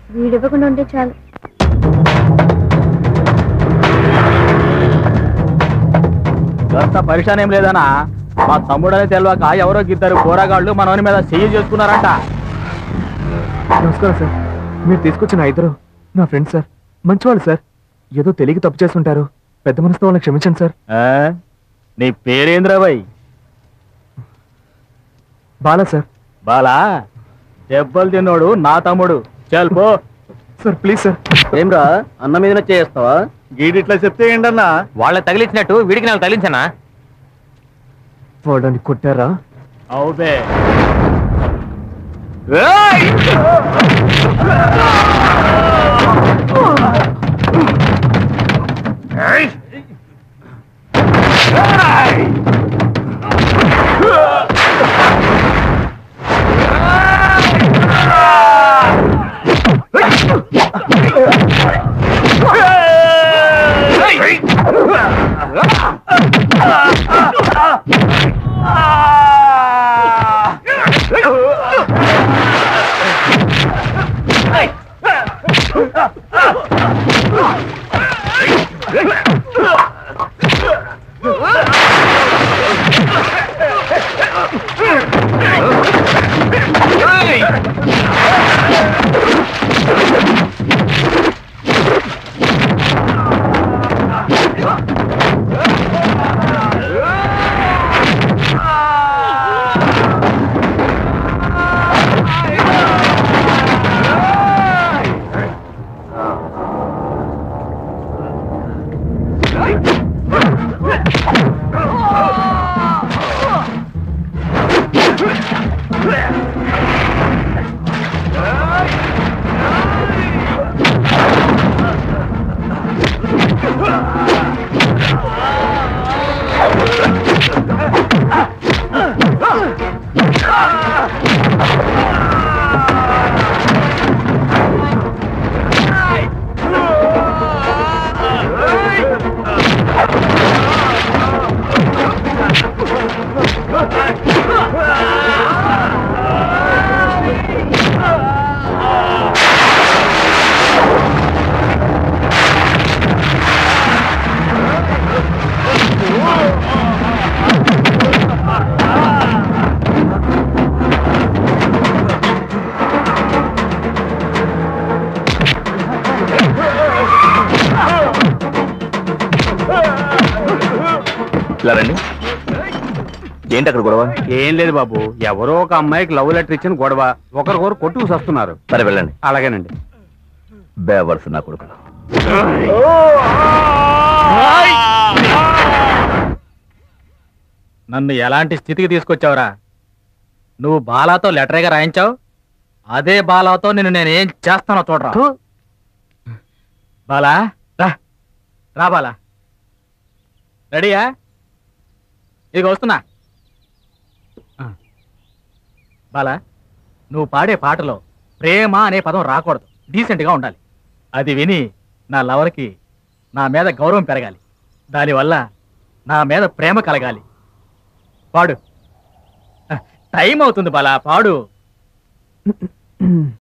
వీడివ్వకుండా ఉంటే చాలు. అంత పరిశాన్ ఏం లేదనా, మా తమ్ముడని తెలియక ఎవరో ఇద్దరు పోరాగాళ్ళు మనవని మీద చెయ్యి చేసుకున్నారంట. నమస్కారం సార్, మీరు తీసుకొచ్చిన ఇద్దరు నా ఫ్రెండ్స్ సార్, మంచివాళ్ళు సార్. ఏదో తెలియక తప్పు చేస్తుంటారు, పెద్ద మనసుతో వాళ్ళని క్షమించండి సార్. నీ పేరేంద్రబాయ్? బాలా సార్. బాలా దెబ్బలు తిన్నోడు నా తమ్ముడు. చల్ పో. Sir please sir. ఏమ్రా అన్న మీద చేస్తావా? గీడిట్లా చెప్తే ఏంటన్నా? వాళ్ళకి తగిలించినట్టు వీడికి నాకు తగిలించానా? వాళ్ళని కొట్టారా? అవుబే. ఏంటి అక్కడ గొడవ? ఏం లేదు బాబు, ఎవరో ఒక అమ్మాయికి లవ్ లెటర్ ఇచ్చిన గొడవ, ఒకరికొకరు కొట్టుకు వస్తున్నారు. సరే వెళ్ళండి. అలాగేనండి. బేవర్స్ నా కొడుకులు. నన్ను ఎలాంటి స్థితికి తీసుకొచ్చావురా? నువ్వు బాలాతో లెటరేగా రాయించావు, అదే బాలాతో నిన్ను నేను ఏం చేస్తానో చూడరా. బాలా రా, రా బాలా. రెడీయా? ఇదిగో వస్తున్నా. బాలా, నువ్వు పాడే పాటలో ప్రేమ అనే పదం రాకూడదు, డీసెంట్గా ఉండాలి. అది విని నా లవర్కి నా మీద గౌరవం పెరగాలి, దానివల్ల నా మీద ప్రేమ కలగాలి. పాడు. టైం అవుతుంది బాలా, పాడు.